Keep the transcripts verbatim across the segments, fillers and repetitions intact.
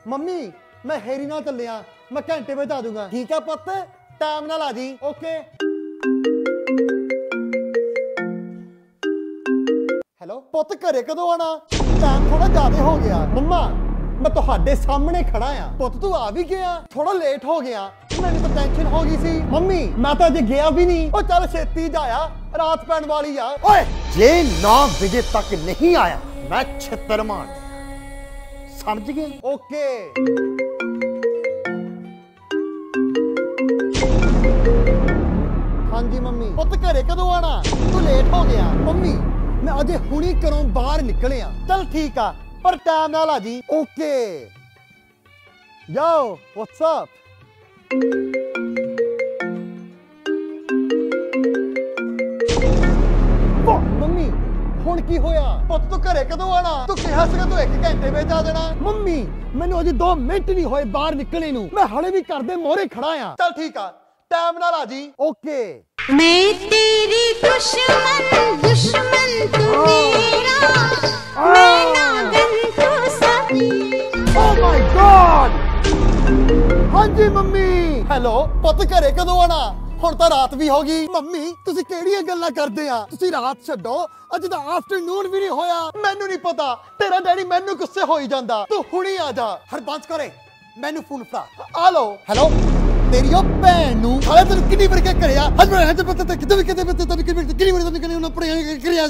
Mummy मैं हेरी नाल चलिया, मैं घंटे में आ दूंगा। ठीक है पुत, टाइम नाल आ जी। ओके हेलो पुत, घरे कदों आना? टाइम थोड़ा ज्यादा हो गया। मम्मा मैं तुहाडे सामने खड़ा आ। पुत तू आ भी गया? थोड़ा लेट हो गया, मैंने तो टेंशन हो गई सी। मम्मी मैं तो अजे गया भी नहीं। ओ चल छेती जाया, रात पैण वाली आ। ओए जे नौ बजे तक नहीं आया मैं छित्तर मार, समझ गए? ओके हाँ जी मम्मी। पुत घरे कदों आना? तू लेट हो गया। मम्मी मैं अजे हुणी घरों बाहर निकले आ। चल ठीक आ, पर टाइम नाल आ जी। Okay yo what's up? Mummy हुण की होया? पुत तू घरे कदों आना? तू कहा सीगा तू एक घंटे में आ जाना। मम्मी मैनू अजे दो मिनट नहीं होए बाहर निकले नू, मैं हले भी घर दे मोहरे खड़ा आ। चल ठीक आ, टाइम नाल आ जी। ओके मैं तेरी दुश्मन दुश्मन तू मेरा, मैं नागन तू समीरा। Oh my God. हाँ जी मम्मी। हेलो पुत घरे कदों आना? ਹੁਣ ਤਾਂ ਰਾਤ ਵੀ ਹੋ ਗਈ। ਮੰਮੀ ਤੁਸੀਂ ਕਿਹੜੀਆਂ ਗੱਲਾਂ ਕਰਦੇ ਆ? ਤੁਸੀਂ ਰਾਤ ਛੱਡੋ, ਅੱਜ ਤਾਂ ਆਫਟਰਨੂਨ ਵੀ ਨਹੀਂ ਹੋਇਆ। ਮੈਨੂੰ ਨਹੀਂ ਪਤਾ, ਤੇਰਾ ਡੈਡੀ ਮੈਨੂੰ ਗੁੱਸੇ ਹੋਈ ਜਾਂਦਾ। ਤੂੰ ਹੁਣੀ ਆ ਜਾ। ਹਰਬੰਸ ਕਰੇ ਮੈਨੂੰ ਫੋਨ ਫੜਾ। ਆ ਲੋ। ਹੈਲੋ तेरी भैन नूं हाले तेन किन्नी बार क्या करिया? हस्बैंड किते भी किते भी तेन किन्नी बार तेन किन्नी पड़े करिया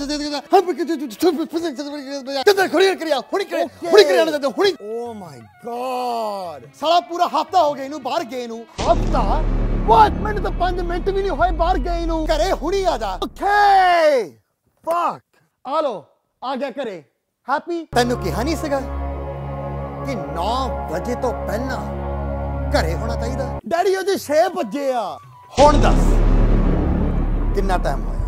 किते खुरी करिया हुणी करे हुणी करिया ना हुणी। ओ माय गॉड साला पूरा हफ्ता हो गया इनू बाहर गए नू। हफ्ता व्हाट? मैंने तो पांच मिनट भी नहीं होए बाहर गए नू। घरे हुणी आ जा। ओके फक आ लो आ गया घरे। हैप्पी तेनू कहा नहीं सीगा कि नौ बजे तो पहला घरे होना चाहिए? डैडी अजे छे बजे आ। हुण दस कितना टाइम होया?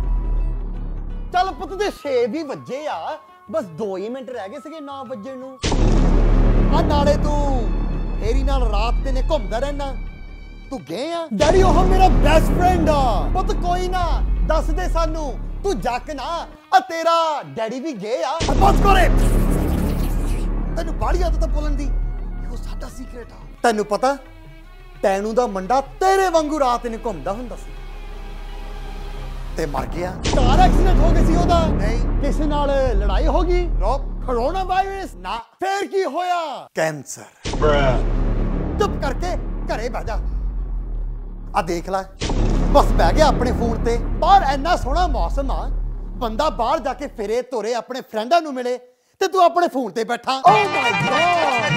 चल पुत दे छे भी बजे आ, बस दो ही मिनट रह गए सीगे नौ बजे नू। आ नाले तू हेरी नाल रात दिने घुमदा रहना, तू गए आ? डैडी ओह मेरा बेस्ट फ्रेंड आ। पुत कोई ना दस दे सानू, तू जक ना। आ तेरा डैडी भी गए आ। बस करे तेनू बाड़ी आदत बोलन दी, वो साडा सीक्रेट आ। ਤੈਨੂੰ ਪਤਾ ਤੈਨੂੰ ਦਾ ਮੁੰਡਾ ਤੇਰੇ ਵਾਂਗੂ ਰਾਤ ਨੂੰ ਘੁੰਮਦਾ ਹੁੰਦਾ ਸੀ ਤੇ ਮਰ ਗਿਆ। ਕਾਰ ਐਕਸੀਡੈਂਟ ਹੋ ਗਿਆ ਸੀ ਉਹਦਾ? ਨਹੀਂ। ਕਿਸੇ ਨਾਲ ਲੜਾਈ ਹੋ ਗਈ? ਨੋ। Corona virus? ਨਾ। ਫੇਰ ਕੀ ਹੋਇਆ? ਕੈਂਸਰ। ਚੁੱਪ ਕਰਕੇ ਘਰੇ ਬਹਿ ਜਾ। ਆ ਦੇਖ ਲੈ ਬਸ ਬਹਿ ਗਿਆ ਆਪਣੇ ਫੋਨ ਤੇ। ਬਾਹਰ ਇੰਨਾ ਸੋਹਣਾ ਮੌਸਮ ਆ, ਬੰਦਾ ਬਾਹਰ ਜਾ ਕੇ ਫਿਰੇ ਤੁਰੇ ਆਪਣੇ ਫਰੈਂਡਾਂ ਨੂੰ ਮਿਲੇ ਤੇ ਤੂੰ ਆਪਣੇ ਫੋਨ ਤੇ ਬੈਠਾ। ਓ ਮਾਈ ਗॉड